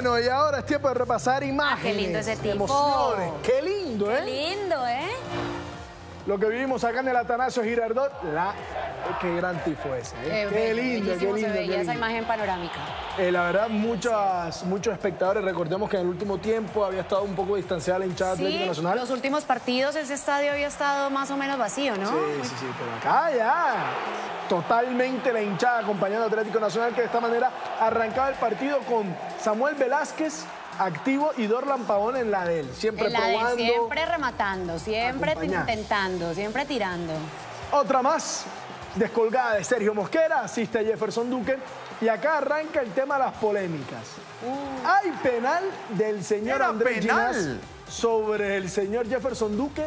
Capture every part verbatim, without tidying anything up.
Bueno, y ahora es tiempo de repasar imágenes. Ah, qué lindo ese tipo. Emociones. Qué lindo, ¿eh? Qué lindo, ¿eh? Lo que vivimos acá en el Atanasio Girardot, la... qué gran tifo ese, ¿eh? Eh, qué bello, lindo, qué bellísimo lindo, se qué veía esa lindo. imagen panorámica. Eh, la verdad, muchas, muchos espectadores, recordemos que en el último tiempo había estado un poco distanciada la hinchada Sí, Atlético Nacional. los últimos partidos ese estadio había estado más o menos vacío, ¿no? Sí, sí, sí, pero acá ya totalmente la hinchada acompañando a Atlético Nacional, que de esta manera arrancaba el partido con Samuel Velázquez activo y Dorlan Pavón en la de él, siempre En la de él, probando. siempre rematando, siempre acompañar. intentando, siempre tirando. Otra más, descolgada de Sergio Mosquera, asiste a Jefferson Duque. Y acá arranca el tema de las polémicas. Uh. Hay penal del señor Era Andrés penal. Ginás sobre el señor Jefferson Duque.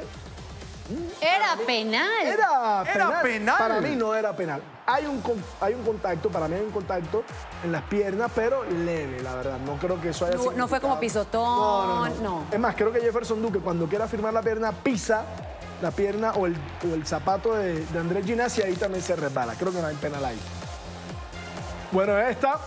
Era penal. Era penal. Era penal. Para mí no era penal. Hay un, con- hay un contacto, para mí hay un contacto en las piernas, pero leve, la verdad. No creo que eso haya No, no fue como pisotón, No, no, no. no. Es más, creo que Jefferson Duque, cuando quiera firmar la pierna, pisa la pierna o el, o el zapato de, de Andrés Ginás y ahí también se resbala. Creo que no hay penal ahí. Bueno, esta,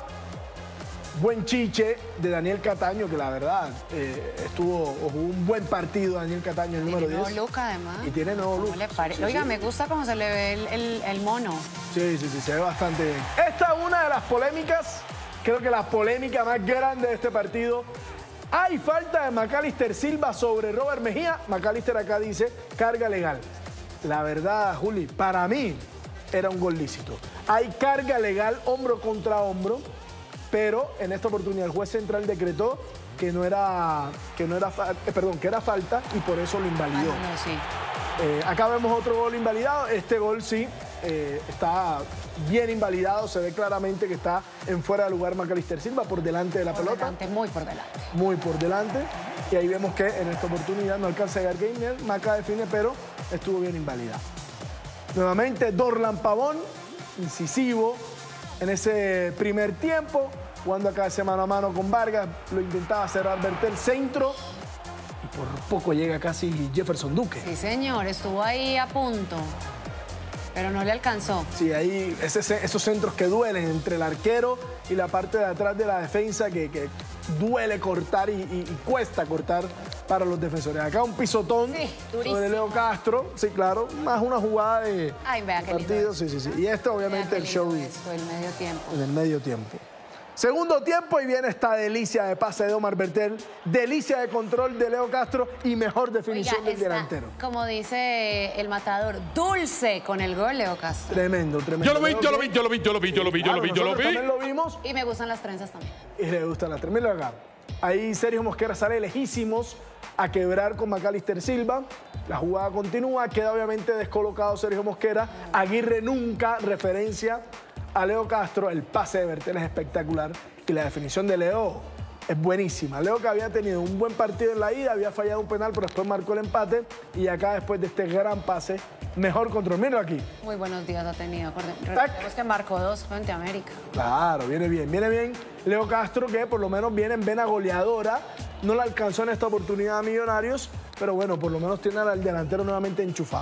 buen chiche de Daniel Cataño, que la verdad eh, estuvo, o jugó un buen partido Daniel Cataño, el número Tiene nuevo diez. look, además. Y tiene nuevo ¿Cómo look. le pare- Sí, Oiga, sí. me gusta cómo se le ve el, el- el mono. Sí, sí, sí, se ve bastante bien. Esta es una de las polémicas, creo que la polémica más grande de este partido. Hay falta de Macalister Silva sobre Robert Mejía. Macalister acá dice carga legal. La verdad, Juli, para mí era un gol lícito. Hay carga legal hombro contra hombro, pero en esta oportunidad el juez central decretó que no era, que no era, fa- eh, perdón, que era falta y por eso lo Ah, invalidó. no, no, sí. Eh, acá vemos otro gol invalidado. Este gol sí eh, está bien invalidado. Se ve claramente que está en fuera de lugar Macalister Silva por delante de la Por pelota. delante, muy por delante. Muy por delante. Y ahí vemos que en esta oportunidad no alcanza a llegar Gainer. Maca define, pero estuvo bien invalidado. Nuevamente Dorlan Pavón, incisivo en ese primer tiempo. Jugando acá ese mano a mano con Vargas. Lo intentaba cerrar Bertel centro. Y por poco llega casi Jefferson Duque. Sí, señor, estuvo ahí a punto, pero no le alcanzó. Sí, ahí ese- esos centros que duelen entre el arquero y la parte de atrás de la defensa que, que duele cortar y, y- y cuesta cortar para los defensores. Acá un pisotón Sí, durísimo. sobre Leo Castro, sí, claro, más una jugada de Ay, vea qué lindo partido, eso. sí, sí, sí. Y esto obviamente Vea el qué show lindo esto, el medio tiempo. en el medio tiempo. Segundo tiempo y viene esta delicia de pase de Omar Bertel, delicia de control de Leo Castro y mejor definición Oiga, del está, delantero. como dice el matador, dulce con el gol, Leo Castro. Tremendo, tremendo. Yo lo vi, Leo yo lo que- vi, yo lo vi, yo lo vi, yo lo vi, yo lo vi, yo lo Claro, nosotros vi. también lo vimos. Y me gustan las trenzas también. Y le gustan las tres. Mira acá. Ahí Sergio Mosquera sale lejísimos a quebrar con Macalister Silva. La jugada continúa. Queda obviamente descolocado Sergio Mosquera. Aguirre nunca referencia a Leo Castro. El pase de Bertel es espectacular. Y la definición de Leo es buenísima. Leo, que había tenido un buen partido en la ida, había fallado un penal, pero después marcó el empate. Y acá, después de este gran pase, mejor control. Mira aquí. Muy buenos días ha tenido. Tac. Recordemos que marcó dos frente a América. Claro, viene bien, viene bien. Leo Castro, que por lo menos viene en vena goleadora. No la alcanzó en esta oportunidad a Millonarios, pero bueno, por lo menos tiene al delantero nuevamente enchufado.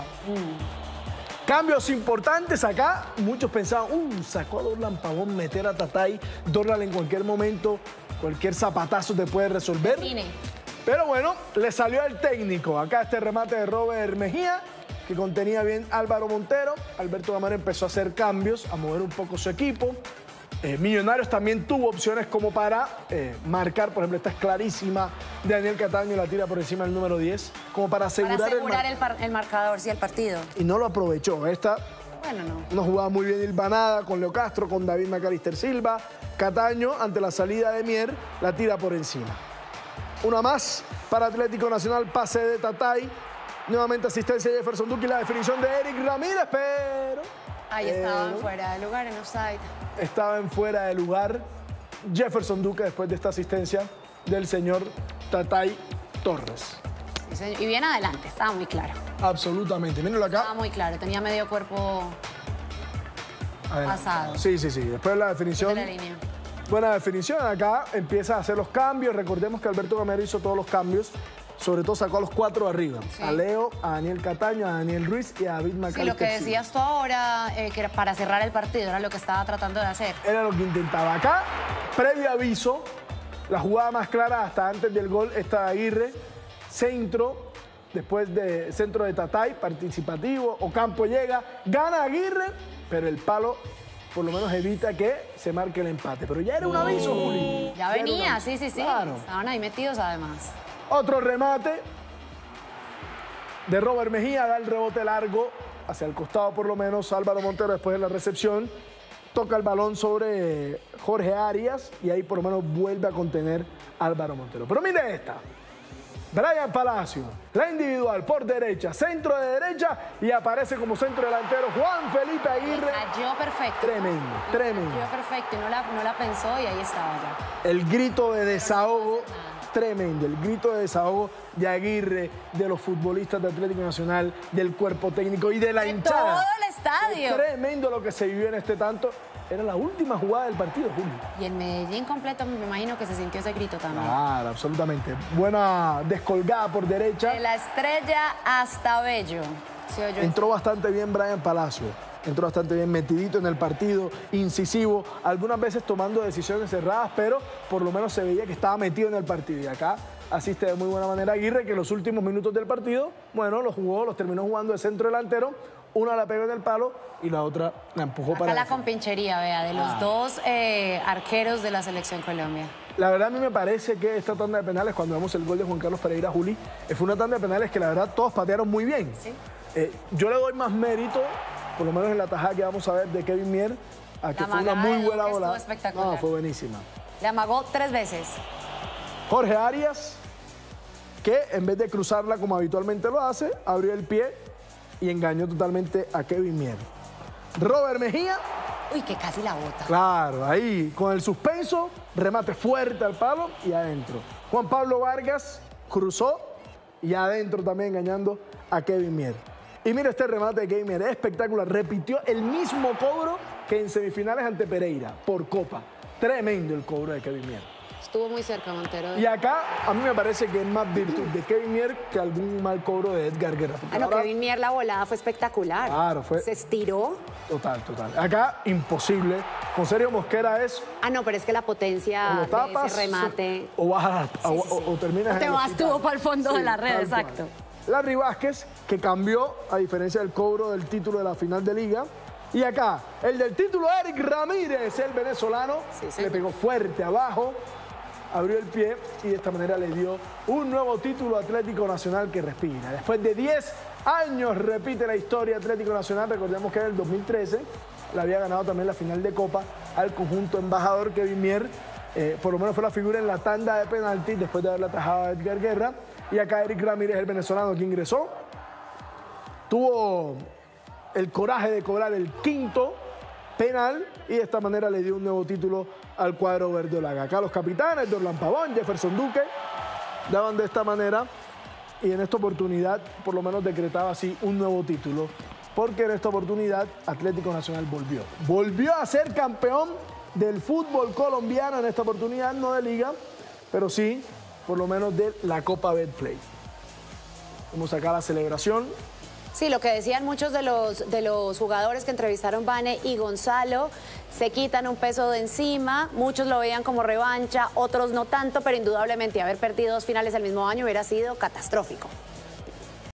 Cambios importantes acá. Muchos pensaban, uh, sacó a Dorlan Pavón, meter a Tatay. Dorlan en cualquier momento, cualquier zapatazo te puede resolver. Define. Pero bueno, le salió al técnico. Acá este remate de Robert Mejía, que contenía bien Álvaro Montero. Alberto Gamero empezó a hacer cambios, a mover un poco su equipo. Eh, Millonarios también tuvo opciones como para eh, marcar. Por ejemplo, esta es clarísima de Daniel Cataño, la tira por encima del número diez, como para asegurar, Para asegurar el, el, par- el marcador, sí, el partido. mar- Y no lo aprovechó. Esta Bueno, no. una jugada muy bien hilvanada con Leo Castro, con David Macalister Silva. Cataño, ante la salida de Mier, la tira por encima. Una más para Atlético Nacional, pase de Tatay. Nuevamente asistencia de Jefferson Duque y la definición de Eric Ramírez, pero... Ahí estaban pero fuera de lugar, en offside. Estaba en fuera de lugar Jefferson Duque después de esta asistencia del señor Tatay Torres. Sí, señor. Y bien adelante, estaba muy claro. Absolutamente. Mírenlo acá. Estaba muy claro, tenía medio cuerpo Adelante. pasado. Sí, sí, sí. Después la definición. de la línea. Buena definición. Acá empieza a hacer los cambios. Recordemos que Alberto Gamero hizo todos los cambios. Sobre todo sacó a los cuatro de arriba. Sí. A Leo, a Daniel Cataño, a Daniel Ruiz y a David Sí, Macalister. lo que Silva. decías tú ahora, eh, que era para cerrar el partido, era lo que estaba tratando de hacer. Era lo que intentaba. Acá, previo aviso, La jugada más clara hasta antes del gol está de Aguirre, centro, después de centro de Tatay, participativo, Ocampo llega, gana Aguirre, pero el palo por lo menos evita que se marque el empate. Pero ya era un aviso, Juli. Ya venía, sí, sí, sí. Claro. Estaban ahí metidos además. Otro remate de Robert Mejía, da el rebote largo hacia el costado por lo menos. Álvaro Montero después de la recepción toca el balón sobre Jorge Arias y ahí por lo menos vuelve a contener Álvaro Montero. Pero mire esta. Brian Palacio, la individual por derecha, centro de derecha y aparece como centro delantero Juan Felipe Aguirre. Cayó perfecto. Tremendo, tremendo. Cayó perfecto y no la, no la pensó y ahí estaba ya. El grito de desahogo, tremendo. El grito de desahogo de Aguirre, de los futbolistas de Atlético Nacional, del cuerpo técnico y de la De hinchada. todo el estadio. Tremendo lo que se vivió en este tanto. Era la última jugada del partido, Julio. Y el Medellín completo, me imagino que se sintió ese grito también. Claro, absolutamente. Buena descolgada por derecha. De la Estrella hasta Bello. ¿Sí oyó? Entró bastante bien Brian Palacio. Entró bastante bien metidito en el partido, incisivo, algunas veces tomando decisiones cerradas, pero por lo menos se veía que estaba metido en el partido. Y acá asiste de muy buena manera Aguirre, que los últimos minutos del partido, bueno, los jugó, los terminó jugando de centro delantero. Una la pegó en el palo y la otra la empujó Acá para la la compinchería, vea, de los Ah. dos eh, arqueros de la Selección Colombia. La verdad a mí me parece que esta tanda de penales, cuando vemos el gol de Juan Carlos Pereira, Juli, eh, fue una tanda de penales que la verdad todos patearon muy bien. Sí. Eh, yo le doy más mérito, por lo menos en la tajada que vamos a ver de Kevin Mier, a que La fue una amagada muy de buena Duque bola. estuvo espectacular. No, fue buenísima. Le amagó tres veces. Jorge Arias, que en vez de cruzarla como habitualmente lo hace, abrió el pie y engañó totalmente a Kevin Mier. Robert Mejía, Uy, que casi la bota. claro, ahí con el suspenso, remate fuerte al palo y adentro. Juan Pablo Vargas cruzó y adentro también engañando a Kevin Mier. Y mira este remate de Kevin Mier, es espectacular. Repitió el mismo cobro que en semifinales ante Pereira por Copa. Tremendo el cobro de Kevin Mier. Estuvo muy cerca, Montero. Y acá a mí me parece que es más virtud de Kevin Mier que algún mal cobro de Edgar Guerra. Porque Ah, no, ahora- Kevin Mier, la volada fue espectacular. Claro, fue- Se estiró. Total, total. Acá imposible. Con Sergio Mosquera es Ah, no, pero es que la o potencia lo de tapas ese remate. o, bajas, o, sí, sí. o- o terminas O te en el vas hospital. tú para el fondo de la red, tal cual. exacto. Larry Vázquez, que cambió, a diferencia del cobro del título de la final de Liga. Y acá, el del título, Eric Ramírez, el venezolano, Sí, le señor. pegó fuerte abajo, abrió el pie y de esta manera le dio un nuevo título Atlético Nacional que respira. Después de diez años repite la historia Atlético Nacional. Recordemos que en el dos mil trece le había ganado también la final de Copa al conjunto embajador Kevin Mier. Eh, por lo menos fue la figura en la tanda de penalti después de haberla atajado a Edgar Guerra. Y acá Eric Ramírez, el venezolano que ingresó, tuvo el coraje de cobrar el quinto penal y de esta manera le dio un nuevo título al cuadro verdolaga. Acá los capitanes, Dorlan Pavón, Jefferson Duque, daban de esta manera y en esta oportunidad por lo menos decretaba así un nuevo título, porque en esta oportunidad Atlético Nacional volvió. Volvió a ser campeón del fútbol colombiano, en esta oportunidad no de Liga, pero sí por lo menos de la Copa Betplay. Vamos acá la celebración. Sí, lo que decían muchos de los, de los jugadores que entrevistaron Vane y Gonzalo, se quitan un peso de encima, muchos lo veían como revancha, otros no tanto, pero indudablemente haber perdido dos finales el mismo año hubiera sido catastrófico.